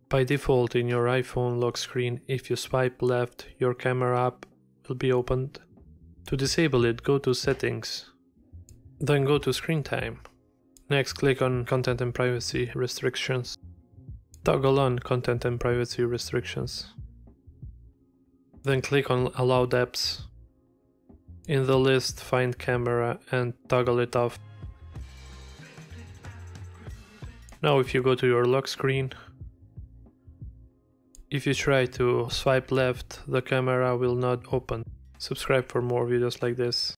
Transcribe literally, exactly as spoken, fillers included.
By default in your iPhone lock screen, if you swipe left, your camera app will be opened. To disable it, go to Settings, then go to Screen Time. Next, click on Content and Privacy Restrictions. Toggle on Content and Privacy Restrictions. Then click on Allowed Apps. In the list, find Camera and toggle it off. Now if you go to your lock screen, if you try to swipe left, the camera will not open. Subscribe for more videos like this.